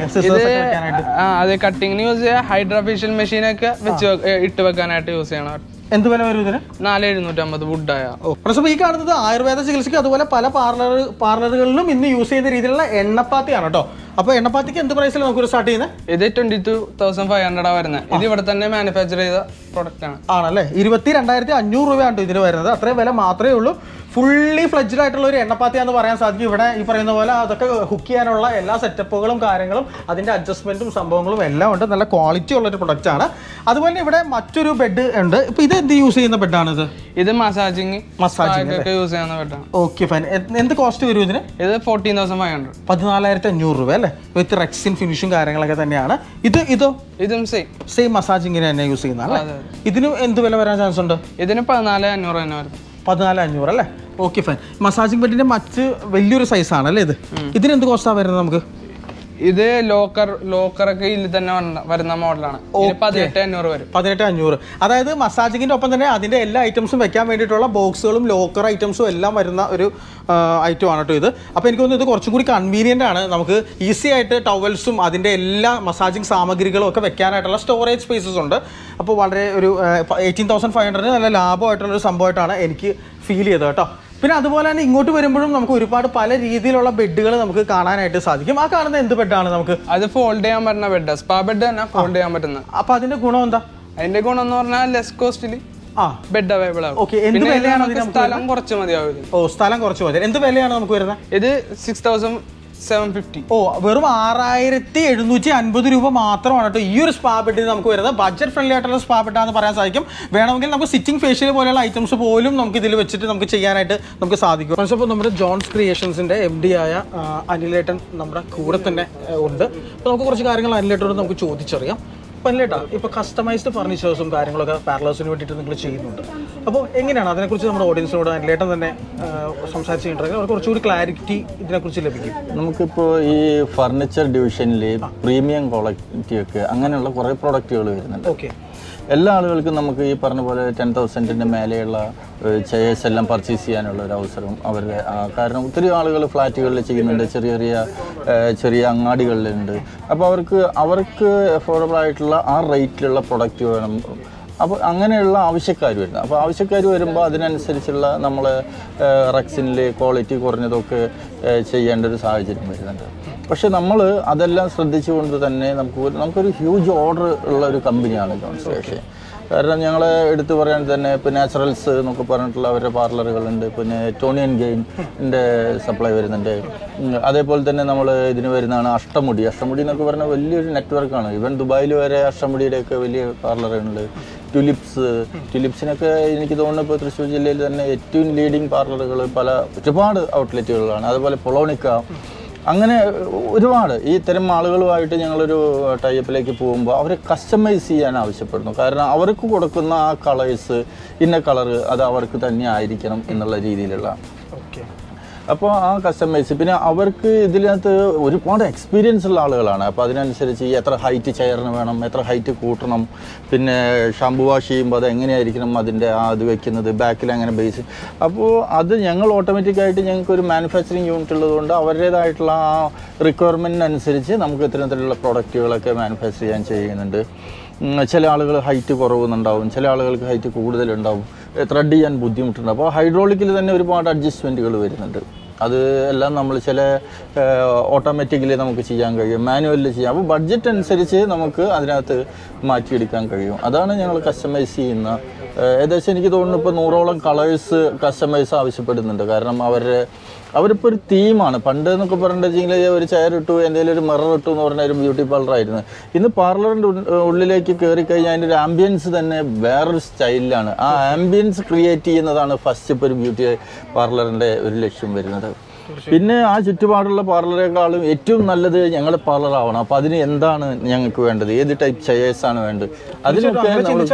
അതെ, കട്ടിങ്ങിന് യൂസ് ചെയ്യാം. ഹൈഡ്രാഫേഷ്യൽ മെഷീനൊക്കെ വെച്ച് ഇട്ട് വെക്കാനായിട്ട് യൂസ് ചെയ്യണം. എന്ത് വില വരും ഇതിന്? നാല് എഴുന്നൂറ്റമ്പത് വുഡായ. പ്രശ്നം ഈ കാണുന്നത് ആയുർവേദ ചികിത്സയ്ക്ക് അതുപോലെ പല പാർലർ പാർലറുകളിലും ഇന്ന് യൂസ് ചെയ്യുന്ന രീതിയിലുള്ള എണ്ണപ്പാത്തിയാണ് കേട്ടോ. അപ്പൊ എണ്ണപ്പാത്തിക്ക് എന്ത് പ്രൈസിൽ നമുക്ക് സ്റ്റാർട്ട് ചെയ്യുന്നത്? ഇത് twenty two thousand five hundred ആ വരുന്നത്. ഇത് ഇവിടെ തന്നെ മാനുഫാക്ചർ ചെയ്ത പ്രൊഡക്റ്റ് ആണ്. ആണല്ലേ? ഇരുപത്തി രണ്ടായിരത്തി അഞ്ഞൂറ് രൂപയാണ് ഇതിന് വരുന്നത്. അത്രയും വില മാത്രമേ ഉള്ളൂ. ഫുള്ളി ഫ്ലെഡ്ജ്ഡ് ആയിട്ടുള്ള ഒരു എണ്ണപ്പാത്തിയാന്ന് പറയാൻ സാധിക്കും. ഇവിടെ ഈ പറയുന്ന പോലെ അതൊക്കെ ഹുക്ക് ചെയ്യാനുള്ള എല്ലാ സെറ്റപ്പുകളും കാര്യങ്ങളും അതിന്റെ അഡ്ജസ്റ്റ്മെന്റും സംഭവങ്ങളും എല്ലാം ഉണ്ട്. നല്ല ക്വാളിറ്റി ഉള്ള ഒരു പ്രൊഡക്റ്റ് ആണ്. അതുപോലെ ഇവിടെ മറ്റൊരു ബെഡ് ഉണ്ട്. ഇപ്പൊ ഇത് എന്ത് യൂസ് ചെയ്യുന്ന ബെഡാണിത്? ഇത് മസാജിങ് മസാജിങ് ഒക്കെ യൂസ് ചെയ്യുന്ന ബെഡാണ്. Okay fine. എന്ത് കോസ്റ്റ് വരും ഇതിന്? ഇത് ഫോർട്ടീൻ തൗസൻഡ് ഫൈവ് ഹൺഡ്രഡ് പതിനാലായിരത്തി അഞ്ഞൂറ് രൂപ അല്ലേ? വിത്ത് റെക്സിൻ ഫിനിഷും കാര്യങ്ങളൊക്കെ തന്നെയാണ്. ഇത് ഇതോ? ഇതും സെയിം സെയിം മസാജിങ്ങിന് തന്നെ യൂസ് ചെയ്യുന്നതാണ്. ഇതിന് എന്ത് വില വരാൻ ചാൻസ് ഉണ്ട്? ഇതിന് പതിനാല് അഞ്ഞൂറ് തന്നെ വരുന്നത്. പതിനാല് അഞ്ഞൂറ് അല്ലേ? Okay fine. മസാജിങ് ബെഡിന്റെ മറ്റ് വലിയൊരു സൈസാണ് അല്ലേ ഇത്? ഇതിന് എന്ത് കോസ്റ്റാണ് വരുന്നത് നമുക്ക്? ഇത് ലോക്കർ ലോക്കറൊക്കെ ഇതിൽ തന്നെ വരുന്ന മോഡലാണ്. പതിനെട്ട് അഞ്ഞൂറ് വരും. പതിനെട്ട് അഞ്ഞൂറ് അതായത് മസാജിങ്ങിന്റെ ഒപ്പം തന്നെ അതിന്റെ എല്ലാ ഐറ്റംസും വെക്കാൻ വേണ്ടിയിട്ടുള്ള ബോക്സുകളും ലോക്കർ ഐറ്റംസും എല്ലാം വരുന്ന ഒരു ഐറ്റം ആണ് കേട്ടോ ഇത്. അപ്പോൾ എനിക്ക് തോന്നുന്നു ഇത് കുറച്ചും കൂടി കൺവീനിയൻ്റ് ആണ്. നമുക്ക് ഈസി ആയിട്ട് ടവൽസും അതിൻ്റെ എല്ലാ മസാജിങ് സാമഗ്രികളും ഒക്കെ വെക്കാനായിട്ടുള്ള സ്റ്റോറേജ് സ്പേസസ് ഉണ്ട്. അപ്പോൾ വളരെ ഒരു എയ്റ്റീൻ തൗസൻഡ് ഫൈവ് ഹൺഡ്രഡ് നല്ല ലാഭമായിട്ടുള്ളൊരു സംഭവമായിട്ടാണ് എനിക്ക് ഫീൽ ചെയ്തത് കേട്ടോ. പിന്നെ അതുപോലെ തന്നെ ഇങ്ങോട്ട് വരുമ്പോഴും നമുക്ക് ഒരുപാട് പല രീതിയിലുള്ള ബെഡുകൾ നമുക്ക് കാണാനായിട്ട് സാധിക്കും. ആ കാണുന്ന എന്ത് ബെഡാണ് നമുക്ക്? അത് ഫോൾഡ് ചെയ്യാൻ പറ്റുന്ന ബെഡ്, സ്പാ ബെഡ് തന്നെ ഫോൾഡ് ചെയ്യാൻ പറ്റുന്ന. അപ്പൊ അതിന്റെ ഗുണം എന്താ? അതിന്റെ ഗുണം എന്ന് പറഞ്ഞാൽ ലെസ് കോസ്റ്റ്ലി ബെഡ് അവൈലബിൾ ആണ്. ഓക്കെ. എന്ത് വിലയാണ്? സ്ഥലം കുറച്ച് മതിയാവും. ഓ, സ്ഥലം കുറച്ച് മതി. എന്ത് വിലയാണ് നമുക്ക് വരുന്നത്? ഇത് സിക്സ് തൗസൻഡ് സെവൻ ഫിഫ്റ്റി. ഓ, വെറും ആറായിരത്തി എഴുന്നൂറ്റി അൻപത് രൂപ മാത്രമാണ് കേട്ടോ ഈ ഒരു സ്പാ ബെഡിന് നമുക്ക് വരുന്നത്. ബഡ്ജറ്റ് ഫ്രണ്ട്ലി ആയിട്ടുള്ള സ്പാ ബെഡാന്ന് പറയാൻ സാധിക്കും. വേണമെങ്കിൽ നമുക്ക് സിറ്റിംഗ് ഫേഷ്യൽ പോലെയുള്ള ഐറ്റംസ് പോലും നമുക്ക് ഇതിൽ വെച്ചിട്ട് നമുക്ക് ചെയ്യാനായിട്ട് നമുക്ക് സാധിക്കും. അപ്പോൾ നമ്മുടെ ജോൺസ് ക്രിയേഷൻസിന്റെ എം ഡി ആയ അനിലേട്ടൻ നമ്മുടെ കൂടെ തന്നെ ഉണ്ട്. അപ്പോൾ നമുക്ക് കുറച്ച് കാര്യങ്ങൾ അനിലേട്ടനോട് നമുക്ക് ചോദിച്ചറിയാം. അപ്പോൾ അനിലേട്ടാ, ഇപ്പോൾ കസ്റ്റമൈസ്ഡ് ഫർണിച്ചേഴ്സും കാര്യങ്ങളൊക്കെ പാർലേഴ്സിന് വേണ്ടിയിട്ട് നിങ്ങൾ ചെയ്യുന്നുണ്ട്. അപ്പോൾ എങ്ങനെയാണ് അതിനെക്കുറിച്ച് നമ്മുടെ ഓഡിയൻസിനോട് അനിലേട്ടൻ തന്നെ സംസാരിച്ച് കഴിഞ്ഞിട്ടുണ്ടെങ്കിൽ അവർക്ക് കുറച്ചുകൂടി ക്ലാരിറ്റി ഇതിനെക്കുറിച്ച് ലഭിക്കും. നമുക്കിപ്പോൾ ഈ ഫർണിച്ചർ ഡിവിഷനിൽ പ്രീമിയം ക്വാളിറ്റി ഒക്കെ അങ്ങനെയുള്ള കുറേ പ്രോഡക്റ്റുകൾ വരുന്നുണ്ട്. ഓക്കെ. എല്ലാ ആളുകൾക്കും നമുക്ക് ഈ പറഞ്ഞ പോലെ ടെൻ തൗസൻഡിൻ്റെ മേലെയുള്ള ചെയേഴ്സ് എല്ലാം പർച്ചേസ് ചെയ്യാനുള്ള ഒരു അവസരം അവരുടെ, കാരണം ഒത്തിരി ആളുകൾ ഫ്ലാറ്റുകളിൽ ചെയ്യുന്നുണ്ട്, ചെറിയ ചെറിയ ചെറിയ അങ്ങാടികളിലുണ്ട്. അപ്പോൾ അവർക്ക് അവർക്ക് അഫോർഡബിൾ ആയിട്ടുള്ള ആ റേറ്റിലുള്ള പ്രൊഡക്റ്റ് വേണം. അപ്പോൾ അങ്ങനെയുള്ള ആവശ്യക്കാർ വരുന്നത്. അപ്പോൾ ആവശ്യക്കാർ വരുമ്പോൾ അതിനനുസരിച്ചുള്ള നമ്മൾ റെക്സിനിൽ ക്വാളിറ്റി കുറഞ്ഞതൊക്കെ ചെയ്യേണ്ട ഒരു സാഹചര്യം വരുന്നുണ്ട്. പക്ഷെ നമ്മൾ അതെല്ലാം ശ്രദ്ധിച്ചുകൊണ്ട് തന്നെ നമുക്ക് നമുക്കൊരു ഹ്യൂജ് ഓർഡർ ഉള്ള ഒരു കമ്പനിയാണ് ജോൺസ് ക്രിയേഷൻ. കാരണം ഞങ്ങൾ എടുത്തു പറയാൻ തന്നെ ഇപ്പോൾ നാച്ചുറൽസ് എന്നൊക്കെ പറഞ്ഞിട്ടുള്ള അവരുടെ പാർലറുകളുണ്ട്. പിന്നെ ടോണിയൻ ഗെയിൻ്റെ സപ്ലൈ വരുന്നുണ്ട്. അതേപോലെ തന്നെ നമ്മൾ ഇതിന് വരുന്നതാണ് അഷ്ടമുടി. അഷ്ടമുടി എന്നൊക്കെ പറഞ്ഞാൽ വലിയൊരു നെറ്റ്വർക്കാണ്. ഈവൻ ദുബായിൽ വരെ അഷ്ടമുടിയുടെയൊക്കെ വലിയ പാർലറുണ്ട്. ട്യുലിപ്സ് ട്യുലിപ്സിനൊക്കെ എനിക്ക് തോന്നുന്നു ഇപ്പോൾ തൃശ്ശൂർ ജില്ലയിൽ തന്നെ ഏറ്റവും ലീഡിങ് പാർലറുകൾ പല ഒരുപാട് ഔട്ട്ലെറ്റുകളാണ്. അതുപോലെ പൊളോണിക്ക, അങ്ങനെ ഒരുപാട് ഈ ഇത്തരം ആളുകളുമായിട്ട് ഞങ്ങളൊരു ടൈപ്പിലേക്ക് പോകുമ്പോൾ അവരെ കസ്റ്റമൈസ് ചെയ്യാൻ ആവശ്യപ്പെടുന്നു. കാരണം അവർക്ക് കൊടുക്കുന്ന ആ കളേഴ്സ് ഇന്ന കളറ് അത് അവർക്ക് തന്നെ ആയിരിക്കണം എന്നുള്ള രീതിയിലുള്ള. അപ്പോൾ ആ കസ്റ്റമൈസ്, പിന്നെ അവർക്ക് ഇതിനകത്ത് ഒരുപാട് എക്സ്പീരിയൻസ് ഉള്ള ആളുകളാണ്. അപ്പോൾ അതിനനുസരിച്ച് എത്ര ഹൈറ്റ് ചെയറിന് വേണം, എത്ര ഹൈറ്റ് കൂട്ടണം, പിന്നെ ഷാമ്പു വാഷ് ചെയ്യുമ്പോൾ അത് എങ്ങനെയായിരിക്കണം അതിൻ്റെ ആ ഇത് വെക്കുന്നത്, ബാക്കിൽ അങ്ങനെ ബേസ്. അപ്പോൾ അത് ഞങ്ങൾ ഓട്ടോമാറ്റിക്കായിട്ട് ഞങ്ങൾക്ക് ഒരു മാനുഫാക്ചറിങ് യൂണിറ്റ് ഉള്ളതുകൊണ്ട് അവരുടേതായിട്ടുള്ള ആ റിക്വയർമെൻറ്റിനനുസരിച്ച് നമുക്ക് ഇത്തരത്തിലുള്ള പ്രോഡക്റ്റുകളൊക്കെ മാനുഫാക്ചർ ചെയ്യാൻ ചെയ്യുന്നുണ്ട്. ചില ആളുകൾ ഹൈറ്റ് കുറവുന്നുണ്ടാവും, ചില ആളുകൾക്ക് ഹൈറ്റ് കൂടുതലുണ്ടാവും, ത്രെഡ് ചെയ്യാൻ ബുദ്ധിമുട്ടുണ്ട്. അപ്പോൾ ഹൈഡ്രോളിക്കിൽ തന്നെ ഒരുപാട് അഡ്ജസ്റ്റ്മെൻറ്റുകൾ വരുന്നുണ്ട്. അത് എല്ലാം നമ്മൾ ചില ഓട്ടോമാറ്റിക്കലി നമുക്ക് ചെയ്യാൻ കഴിയും, മാനുവലിൽ ചെയ്യാം. അപ്പോൾ ബഡ്ജറ്റ് അനുസരിച്ച് നമുക്ക് അതിനകത്ത് മാറ്റിയെടുക്കാൻ കഴിയും. അതാണ് ഞങ്ങൾ കസ്റ്റമൈസ് ചെയ്യുന്ന. ഏകദേശം എനിക്ക് തോന്നുന്നു ഇപ്പോൾ നൂറോളം കളേഴ്സ് കസ്റ്റമൈസ് ആവശ്യപ്പെടുന്നുണ്ട്. കാരണം അവരുടെ അവരിപ്പോൾ ഒരു തീമാണ്. പണ്ട് എന്നൊക്കെ പറഞ്ഞിട്ടുണ്ടെങ്കിൽ ഒരു ചെയർ ഇട്ടു, എന്തെങ്കിലും ഒരു മിറർ ഇട്ടു എന്ന് പറഞ്ഞ ഒരു ബ്യൂട്ടി പാർലറായിരുന്നു. ഇന്ന് പാർലറിൻ്റെ ഉള്ളിലേക്ക് കയറി കഴിഞ്ഞാൽ അതിൻ്റെ ഒരു ആംബിയൻസ് തന്നെ വേറൊരു സ്റ്റൈലിലാണ്. ആ ആംബിയൻസ് ക്രിയേറ്റ് ചെയ്യുന്നതാണ് ഫസ്റ്റ് ഇപ്പോൾ ഒരു ബ്യൂട്ടി പാർലറിൻ്റെ ഒരു ലക്ഷ്യം വരുന്നത്. പിന്നെ ആ ചുറ്റുപാടുള്ള പാർലറേക്കാളും ഏറ്റവും നല്ലത് ഞങ്ങളുടെ പാർലർ ആവണം. അപ്പോൾ അതിന് എന്താണ് ഞങ്ങൾക്ക് വേണ്ടത്, ഏത് ടൈപ്പ് ചെയേഴ്സ് ആണ് വേണ്ടത്, അതിനൊക്കെ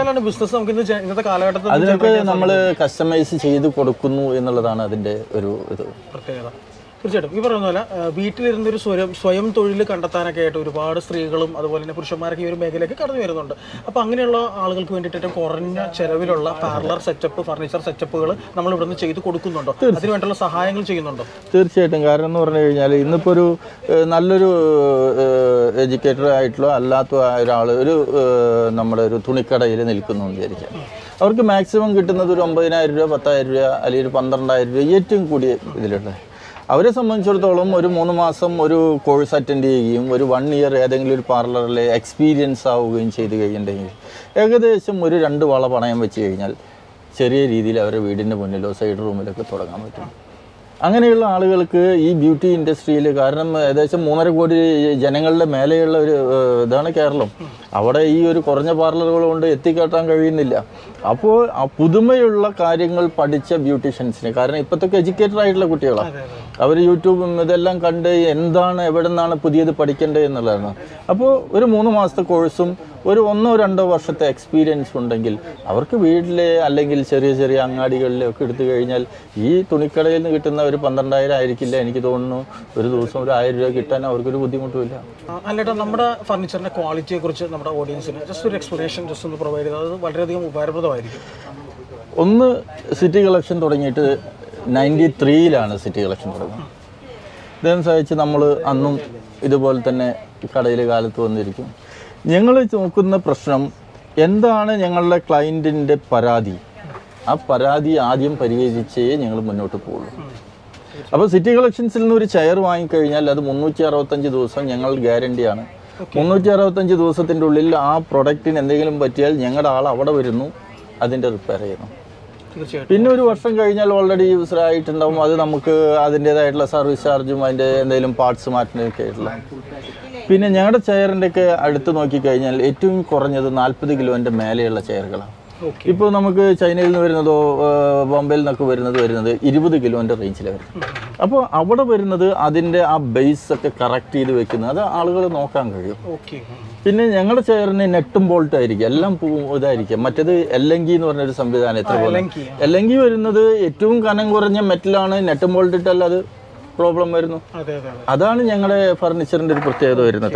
അതിനൊക്കെ നമ്മൾ കസ്റ്റമൈസ് ചെയ്ത് കൊടുക്കുന്നു എന്നുള്ളതാണ് അതിൻ്റെ ഒരു ഇത് പ്രത്യേകത. തീർച്ചയായിട്ടും ഈ പറയുന്ന പോലെ വീട്ടിലിരുന്നൊരു സ്വയം സ്വയം തൊഴിൽ കണ്ടെത്താനൊക്കെ ആയിട്ട് ഒരുപാട് സ്ത്രീകളും അതുപോലെ തന്നെ പുരുഷന്മാരൊക്കെ ഈ ഒരു മേഖലയ്ക്ക് കടന്നു വരുന്നുണ്ട്. അപ്പോൾ അങ്ങനെയുള്ള ആളുകൾക്ക് വേണ്ടിയിട്ട് ഏറ്റവും കുറഞ്ഞ ചെലവിലുള്ള പാർലർ സെറ്റപ്പ്, ഫർണിച്ചർ സെറ്റപ്പുകൾ നമ്മൾ ഇവിടുന്ന് ചെയ്ത് കൊടുക്കുന്നുണ്ടോ? അതിന് വേണ്ടിയുള്ള സഹായങ്ങൾ ചെയ്യുന്നുണ്ടോ? തീർച്ചയായിട്ടും. കാരണം എന്ന് പറഞ്ഞു കഴിഞ്ഞാൽ ഇന്നിപ്പോൾ ഒരു നല്ലൊരു എഡ്യൂക്കേറ്റഡ് ആയിട്ടുള്ള അല്ലാത്ത ഒരാൾ ഒരു നമ്മുടെ ഒരു തുണിക്കടയിൽ നിൽക്കുന്നു എന്ന് വിചാരിക്കാം. അവർക്ക് മാക്സിമം കിട്ടുന്നത് ഒരു ഒമ്പതിനായിരം രൂപ, പത്തായിരം രൂപ, അല്ലെങ്കിൽ ഒരു പന്ത്രണ്ടായിരം രൂപ ഏറ്റവും കൂടിയ ഇതിലുണ്ട്. അവരെ സംബന്ധിച്ചിടത്തോളം ഒരു മൂന്ന് മാസം ഒരു കോഴ്സ് അറ്റൻഡ് ചെയ്യുകയും ഒരു വൺ ഇയർ ഏതെങ്കിലും ഒരു പാർലറിൽ എക്സ്പീരിയൻസ് ആവുകയും ചെയ്ത് കഴിഞ്ഞിട്ടുണ്ടെങ്കിൽ ഏകദേശം ഒരു രണ്ട് വള പണയം വെച്ച് കഴിഞ്ഞാൽ ചെറിയ രീതിയിൽ അവരുടെ വീടിൻ്റെ മുന്നിലോ സൈഡ് റൂമിലൊക്കെ തുടങ്ങാൻ പറ്റും. അങ്ങനെയുള്ള ആളുകൾക്ക് ഈ ബ്യൂട്ടി ഇൻഡസ്ട്രിയിൽ, കാരണം ഏകദേശം മൂന്നര കോടി ജനങ്ങളുടെ മേലെയുള്ള ഒരു ഇതാണ് കേരളം, അവിടെ ഈ ഒരു കുറഞ്ഞ പാർലറുകൾ കൊണ്ട് എത്തിക്കാട്ടാൻ കഴിയുന്നില്ല. അപ്പോൾ ആ പുതുമയുള്ള കാര്യങ്ങൾ പഠിച്ച ബ്യൂട്ടീഷ്യൻസിന്, കാരണം ഇപ്പോഴത്തെ എഡ്യൂക്കേറ്റഡ് ആയിട്ടുള്ള കുട്ടികളാണ്, അവർ യൂട്യൂബും ഇതെല്ലാം കണ്ട് എന്താണ് എവിടെ നിന്നാണ് പുതിയത് പഠിക്കേണ്ടത് എന്നുള്ളതാണ്. അപ്പോൾ ഒരു മൂന്ന് മാസത്തെ കോഴ്സും ഒരു ഒന്നോ രണ്ടോ വർഷത്തെ എക്സ്പീരിയൻസ് ഉണ്ടെങ്കിൽ അവർക്ക് വീട്ടിലെ അല്ലെങ്കിൽ ചെറിയ ചെറിയ അങ്ങാടികളിലൊക്കെ എടുത്തു കഴിഞ്ഞാൽ ഈ തുണിക്കടയിൽ നിന്ന് കിട്ടുന്ന ഒരു പന്ത്രണ്ടായിരം ആയിരിക്കില്ല എനിക്ക് തോന്നുന്നു ഒരു ദിവസം ഒരു ആയിരം രൂപ കിട്ടാൻ അവർക്കൊരു ബുദ്ധിമുട്ടുമില്ല. അല്ലേട്ടാ, നമ്മുടെ ഫർണിച്ചറിൻ്റെ ക്വാളിറ്റിയെ കുറിച്ച് നമ്മുടെ ഓഡിയൻസിന് ജസ്റ്റ് ഒരു എക്സ്പ്ലനേഷൻ ജസ്റ്റ് ഒന്ന് പ്രൊവൈഡ് ചെയ്താൽ അത് വളരെയധികം ഉപകാരപ്രദമായിരിക്കും. ഒന്ന്, സിറ്റി കളക്ഷൻ തുടങ്ങിയിട്ട് നയൻറ്റി ത്രീയിലാണ് സിറ്റി കളക്ഷൻ തുടങ്ങുന്നത്. ഇതനുസരിച്ച് നമ്മൾ അന്നും ഇതുപോലെ തന്നെ കടയിൽ കാലത്ത് വന്നിരിക്കും. ഞങ്ങൾ നോക്കുന്ന പ്രശ്നം എന്താണ് ഞങ്ങളുടെ ക്ലയൻറ്റിൻ്റെ പരാതി, ആ പരാതി ആദ്യം പരിഹരിച്ചേ ഞങ്ങൾ മുന്നോട്ട് പോകുള്ളൂ. അപ്പോൾ സിറ്റി കളക്ഷൻസിൽ നിന്ന് ഒരു ചെയർ വാങ്ങിക്കഴിഞ്ഞാൽ അത് മുന്നൂറ്റി അറുപത്തഞ്ച് ദിവസം ഞങ്ങൾ ഗ്യാരണ്ടിയാണ്. മുന്നൂറ്റി അറുപത്തഞ്ച് ദിവസത്തിൻ്റെ ഉള്ളിൽ ആ പ്രൊഡക്റ്റിന് എന്തെങ്കിലും പറ്റിയാൽ ഞങ്ങളുടെ ആൾ അവിടെ വരുന്നു, അതിൻ്റെ റിപ്പയർ ചെയ്യുന്നു. പിന്നെ ഒരു വർഷം കഴിഞ്ഞാൽ ഓൾറെഡി യൂസർ ആയിട്ടുണ്ടാവും, അത് നമുക്ക് അതിൻ്റേതായിട്ടുള്ള സർവീസ് ചാർജും അതിൻ്റെ എന്തെങ്കിലും പാർട്സ് മാറ്റുന്നതൊക്കെ ആയിട്ടുള്ള. പിന്നെ ഞങ്ങളുടെ ചെയറിൻ്റെയൊക്കെ അടുത്ത് നോക്കിക്കഴിഞ്ഞാൽ ഏറ്റവും കുറഞ്ഞത് നാൽപ്പത് കിലോൻ്റെ മേലെയുള്ള ചെയറുകളാണ്. ഇപ്പോൾ നമുക്ക് ചൈനയിൽ നിന്ന് വരുന്നതോ ബോംബെയിൽ നിന്നൊക്കെ വരുന്നത് വരുന്നത് ഇരുപത് കിലോൻ്റെ റേഞ്ചിലാണ് വരുന്നത്. അപ്പോൾ അവിടെ വരുന്നത് അതിൻ്റെ ആ ബേസ് ഒക്കെ കറക്റ്റ് ചെയ്ത് വെക്കുന്നത് അത് ആളുകൾ നോക്കാൻ കഴിയും. പിന്നെ ഞങ്ങളുടെ ചെയറിന് നെട്ടും ബോൾട്ടും ആയിരിക്കും, എല്ലാം ഇതായിരിക്കും. മറ്റേത് എല്ലങ്കി എന്ന് പറഞ്ഞൊരു സംവിധാനം, എത്ര പോലെ എല്ലങ്കി വരുന്നത് ഏറ്റവും കനം കുറഞ്ഞ മെറ്റലാണ്, നെട്ടും ബോൾട്ട് ഇട്ടല്ല അത് പ്രോബ്ലം വരുന്നു. അതാണ് ഞങ്ങളുടെ ഫർണിച്ചറിൻ്റെ ഒരു പ്രത്യേകത വരുന്നത്.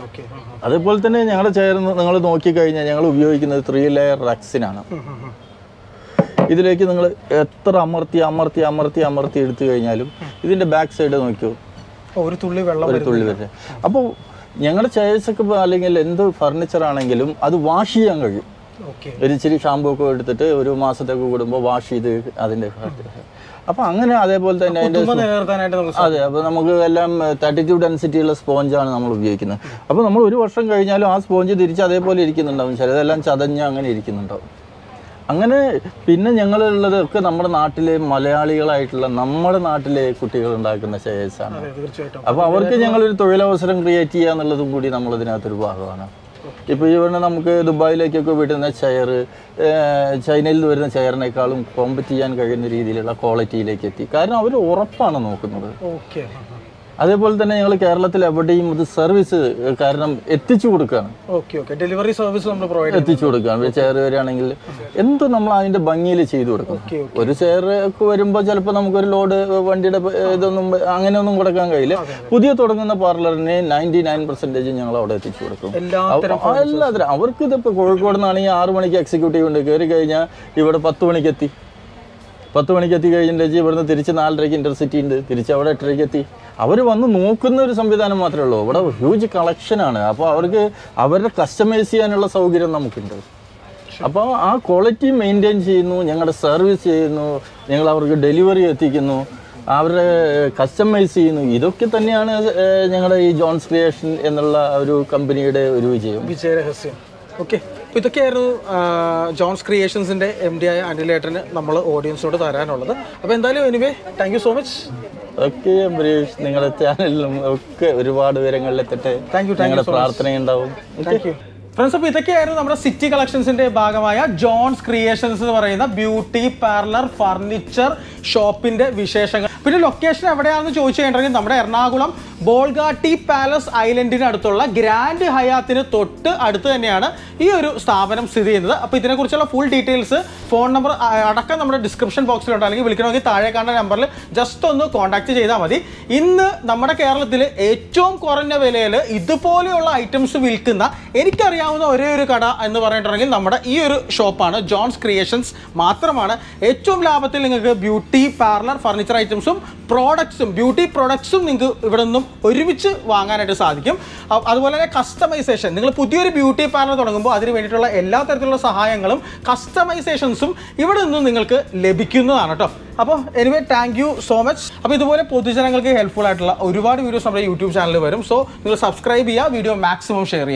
അതേപോലെ തന്നെ ഞങ്ങളുടെ ചെയർ നിങ്ങൾ നോക്കിക്കഴിഞ്ഞാൽ ഞങ്ങൾ ഉപയോഗിക്കുന്നത് ത്രീ ലെയർ റക്സിനാണ്. ഇതിലേക്ക് നിങ്ങൾ എത്ര അമർത്തി അമർത്തി അമർത്തി അമർത്തി എടുത്തു കഴിഞ്ഞാലും ഇതിൻ്റെ ബാക്ക് സൈഡ് നോക്കിയോ ഒരു തുള്ളി വെള്ളം ഒരു തുള്ളി വരെ. അപ്പോൾ ഞങ്ങളുടെ ചെയർസൊക്കെ അല്ലെങ്കിൽ എന്ത് ഫർണിച്ചർ ആണെങ്കിലും അത് വാഷ് ചെയ്യാൻ കഴിയും. ഒരു ഇച്ചിരി ഷാമ്പൂ ഒക്കെ എടുത്തിട്ട് ഒരു മാസത്തേക്ക് കൂടുമ്പോൾ വാഷ് ചെയ്ത് അതിൻ്റെ അപ്പോൾ അങ്ങനെ അതേപോലെ തന്നെ അതിൻ്റെ അതെ. അപ്പോൾ നമുക്ക് എല്ലാം തേർട്ടി ടു ഡെൻസിറ്റിയുള്ള സ്പോഞ്ചാണ് നമ്മൾ ഉപയോഗിക്കുന്നത്. അപ്പോൾ നമ്മൾ ഒരു വർഷം കഴിഞ്ഞാലും ആ സ്പോഞ്ച് തിരിച്ച് അതേപോലെ ഇരിക്കുന്നുണ്ടാവും, ചിലതെല്ലാം ചതഞ്ഞ് അങ്ങനെ ഇരിക്കുന്നുണ്ടാവും. അങ്ങനെ പിന്നെ ഞങ്ങളുള്ളത് ഒക്കെ നമ്മുടെ നാട്ടിലെ മലയാളികളായിട്ടുള്ള നമ്മുടെ നാട്ടിലെ കുട്ടികൾ ഉണ്ടാക്കുന്ന ചെയേഴ്സാണ്. അപ്പോൾ അവർക്ക് ഞങ്ങളൊരു തൊഴിലവസരം ക്രിയേറ്റ് ചെയ്യുക എന്നുള്ളതും കൂടി നമ്മളതിനകത്തൊരു ഭാഗമാണ്. ഇപ്പോൾ ഇവിടെ നമുക്ക് ദുബായിലേക്കൊക്കെ വിടുന്ന ചെയർ ചൈനയിൽ നിന്ന് വരുന്ന ചെയറിനേക്കാളും കോമ്പറ്റ് ചെയ്യാൻ കഴിയുന്ന രീതിയിലുള്ള ക്വാളിറ്റിയിലേക്ക് എത്തി. കാരണം അവർ ഉറപ്പാണ് നോക്കുന്നത്. അതേപോലെ തന്നെ ഞങ്ങൾ കേരളത്തിൽ എവിടെയും ഇത് സർവീസ് കാരണം എത്തിച്ചു കൊടുക്കുകയാണ്. ഡെലിവറി സർവീസ് നമ്മൾ പ്രൊവൈഡ് എത്തിച്ചു കൊടുക്കുകയാണ്. ചെയർ വരികയാണെങ്കിൽ എന്ത് നമ്മൾ അതിൻ്റെ ഭംഗിയിൽ ചെയ്തു കൊടുക്കും. ഒരു ചെയർ ഒക്കെ വരുമ്പോൾ ചിലപ്പോൾ നമുക്കൊരു ലോഡ് വണ്ടിയുടെ ഇതൊന്നും അങ്ങനെയൊന്നും കൊടുക്കാൻ കഴിയില്ല. പുതിയ തുടങ്ങുന്ന പാർലറിന് നയൻറ്റി നയൻ പെർസെൻറ്റേജ് ഞങ്ങൾ അവിടെ എത്തിച്ചു കൊടുക്കും. എല്ലാത്തരം അവർക്ക് ഇതിപ്പോൾ കോഴിക്കോട് നിന്നാണെങ്കിൽ ആറു മണിക്ക് എക്സിക്യൂട്ടീവ് ഉണ്ട്, കയറി കഴിഞ്ഞാൽ ഇവിടെ പത്ത് മണിക്ക് എത്തി പത്ത് മണിക്ക് എത്തി കഴിഞ്ഞിട്ട് ഇവിടുന്ന് തിരിച്ച് നാലരയ്ക്ക് ഇൻ്റർസിറ്റി ഉണ്ട്, തിരിച്ച് അവിടെ എട്ടരയ്ക്ക് എത്തി. അവർ വന്ന് നോക്കുന്ന ഒരു സംവിധാനം മാത്രമേ ഉള്ളൂ. ഇവിടെ ഹ്യൂജ് കളക്ഷനാണ്. അപ്പോൾ അവർക്ക് അവരുടെ കസ്റ്റമൈസ് ചെയ്യാനുള്ള സൗകര്യം നമുക്കുണ്ട്. അപ്പോൾ ആ ക്വാളിറ്റി മെയിൻറ്റെയിൻ ചെയ്യുന്നു, ഞങ്ങളുടെ സർവീസ് ചെയ്യുന്നു, ഞങ്ങൾ അവർക്ക് ഡെലിവറി എത്തിക്കുന്നു, അവരെ കസ്റ്റമൈസ് ചെയ്യുന്നു. ഇതൊക്കെ തന്നെയാണ് ഞങ്ങളുടെ ഈ ജോൺസ് ക്രിയേഷൻ എന്നുള്ള ഒരു കമ്പനിയുടെ ഒരു വിജയം, വിജയരഹസ്യം. ഓക്കെ, അപ്പോൾ ഇതൊക്കെയായിരുന്നു ജോൺസ് ക്രിയേഷൻസിൻ്റെ എം ഡി ആയ അനിലേട്ടന് നമ്മൾ ഓഡിയൻസിനോട് തരാനുള്ളത്. അപ്പോൾ എന്തായാലും anyway thank you so much. Okay Ambarish, നിങ്ങളുടെ ചാനലിലും ഒക്കെ ഒരുപാട് വിവരങ്ങളിലെത്തട്ടെ. Thank you. നിങ്ങളുടെ പ്രാർത്ഥനയുണ്ടാവും. Thank you. ഫ്രണ്ട്സ്, അപ്പോൾ ഇതൊക്കെയായിരുന്നു നമ്മുടെ സിറ്റി കളക്ഷൻസിന്റെ ഭാഗമായ ജോൺസ് ക്രിയേഷൻസ് എന്ന് പറയുന്ന ബ്യൂട്ടി പാർലർ ഫർണിച്ചർ ഷോപ്പിന്റെ വിശേഷങ്ങൾ. പിന്നെ ലൊക്കേഷൻ എവിടെയാണെന്ന് ചോദിച്ചു കഴിഞ്ഞിട്ടുണ്ടെങ്കിൽ നമ്മുടെ എറണാകുളം ബോൾഗാട്ടി പാലസ് ഐലൻഡിന് അടുത്തുള്ള ഗ്രാൻഡ് ഹയാത്തിന് തൊട്ട് അടുത്ത് തന്നെയാണ് ഈ ഒരു സ്ഥാപനം സ്ഥിതി ചെയ്യുന്നത്. അപ്പോൾ ഇതിനെക്കുറിച്ചുള്ള ഫുൾ ഡീറ്റെയിൽസ്, ഫോൺ നമ്പർ അടക്കം നമ്മുടെ ഡിസ്ക്രിപ്ഷൻ ബോക്സിലുണ്ട്. അല്ലെങ്കിൽ വിളിക്കണമെങ്കിൽ താഴെ കാണുന്ന നമ്പറിൽ ജസ്റ്റ് ഒന്ന് കോൺടാക്ട് ചെയ്താൽ മതി. ഇന്ന് നമ്മുടെ കേരളത്തിൽ ഏറ്റവും കുറഞ്ഞ വിലയിൽ ഇതുപോലെയുള്ള ഐറ്റംസ് വിൽക്കുന്ന എനിക്കറിയാവുന്ന ഒരേ ഒരു കട എന്ന് പറഞ്ഞിട്ടുണ്ടെങ്കിൽ നമ്മുടെ ഈ ഒരു ഷോപ്പാണ്, ജോൺസ് ക്രിയേഷൻസ് മാത്രമാണ്. ഏറ്റവും ലാഭത്തിൽ നിങ്ങൾക്ക് ബ്യൂട്ടി പാർലർ ഫർണിച്ചർ ഐറ്റംസും പ്രോഡക്ട്സും ബ്യൂട്ടി പ്രോഡക്ട്സും നിങ്ങൾക്ക് ഇവിടെ നിന്നും ഒരുമിച്ച് വാങ്ങാനായിട്ട് സാധിക്കും. അതുപോലെ തന്നെ കസ്റ്റമൈസേഷൻ, നിങ്ങൾ പുതിയൊരു ബ്യൂട്ടി പാർലർ തുടങ്ങുമ്പോൾ അതിന് വേണ്ടിയിട്ടുള്ള എല്ലാ തരത്തിലുള്ള സഹായങ്ങളും കസ്റ്റമൈസേഷൻസും ഇവിടെ നിന്നും നിങ്ങൾക്ക് ലഭിക്കുന്നതാണ് കേട്ടോ. അപ്പോൾ anyway thank you so much. അപ്പോൾ ഇതുപോലെ പൊതുജനങ്ങൾക്ക് ഹെൽപ്ഫുൾ ആയിട്ടുള്ള ഒരുപാട് വീഡിയോസ് നമ്മുടെ യൂട്യൂബ് ചാനലിൽ വരും. സോ നിങ്ങൾ സബ്സ്ക്രൈബ് ചെയ്യുക, വീഡിയോ മാക്സിമം ഷെയർ ചെയ്യുക.